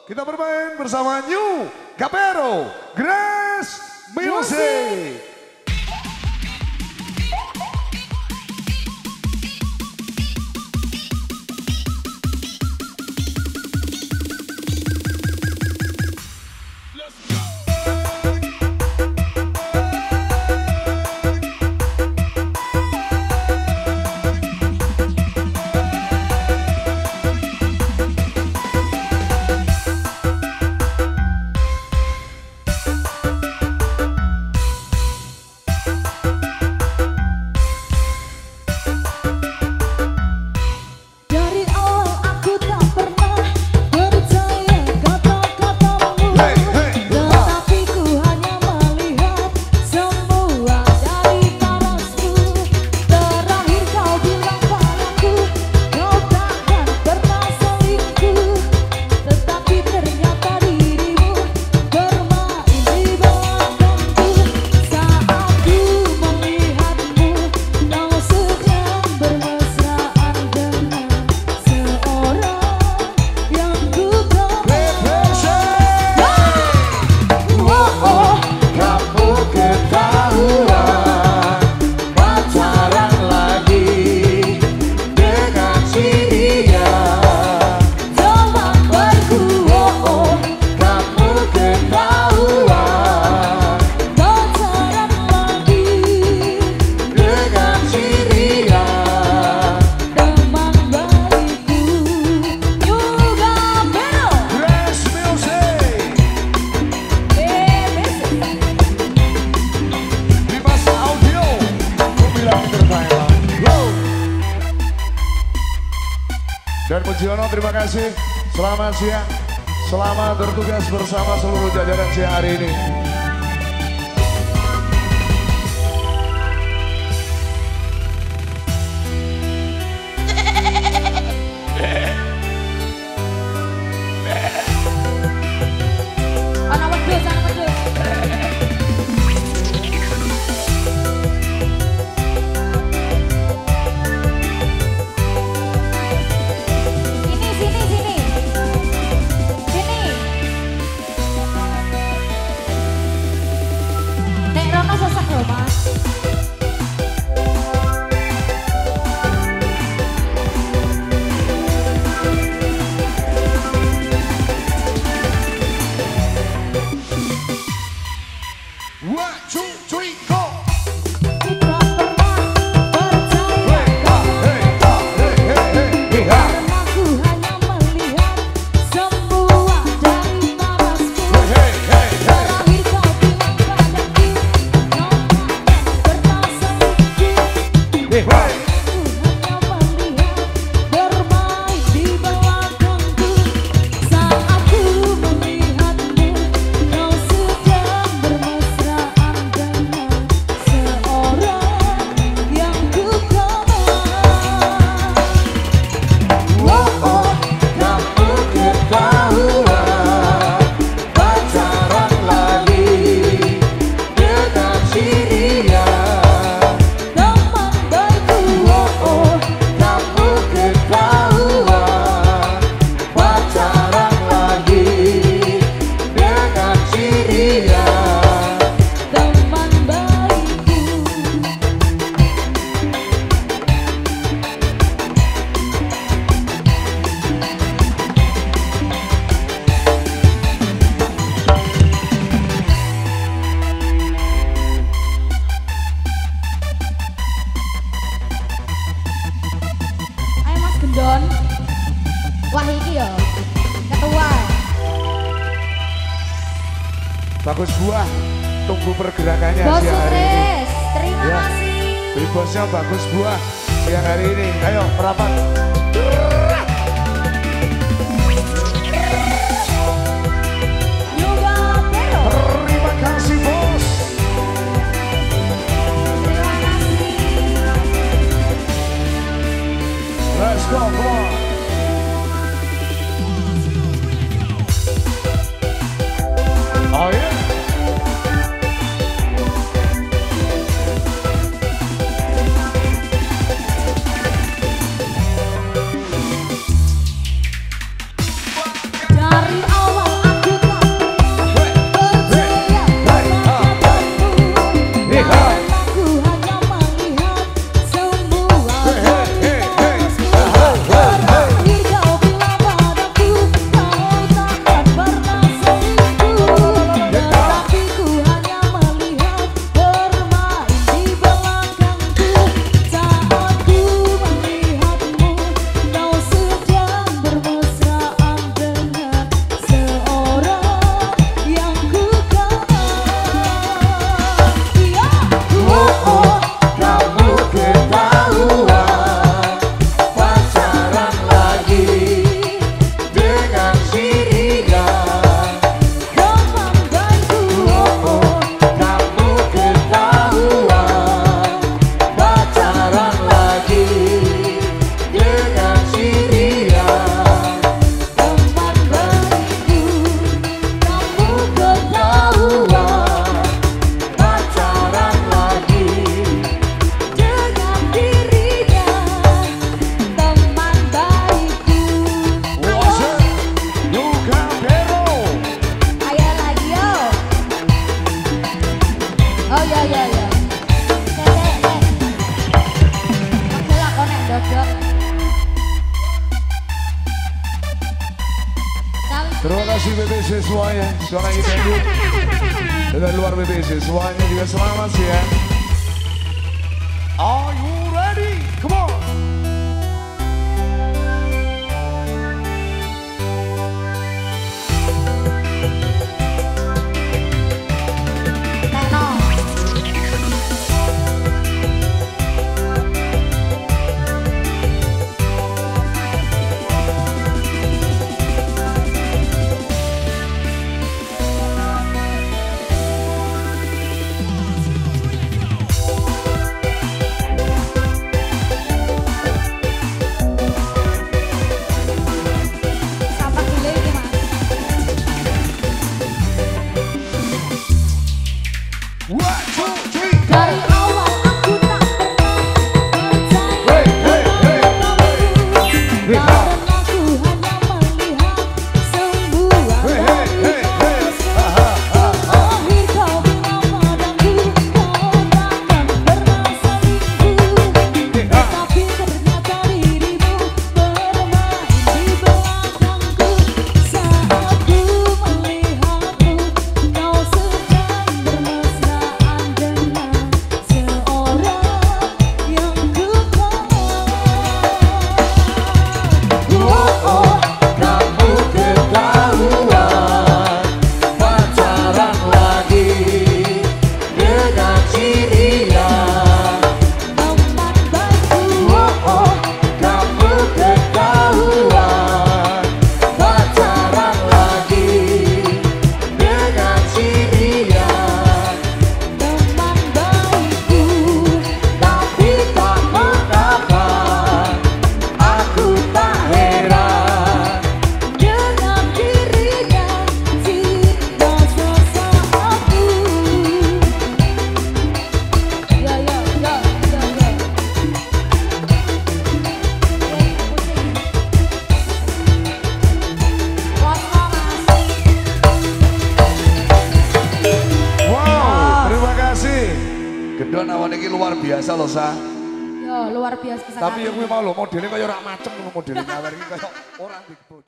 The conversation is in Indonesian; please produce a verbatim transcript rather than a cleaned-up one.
kita bermain bersama New Capero Grass Music. Dan Pujiono, terima kasih. Selamat siang. Selamat bertugas bersama seluruh jajaran siang hari ini. Don, wah iki ya, ketua. Bagus buah, tunggu pergerakannya Bos siang hari ini. Terima ya. kasih. Beli bosnya bagus buah siang hari ini. Ayo merapat. Terima kasih bos. Terima kasih. Let's go, come on. Oh yeah. Terima kasih B B C semuanya, suara kita ini. Dan luar B B C semuanya juga selamat ya. Are you ready? Come on. Gendon awan iki luar biasa loh Sa. Yo luar biasa sekali. Tapi yang gue mau lo modelnya kayak orang macem lo modelnya ngawer iki kayak orang di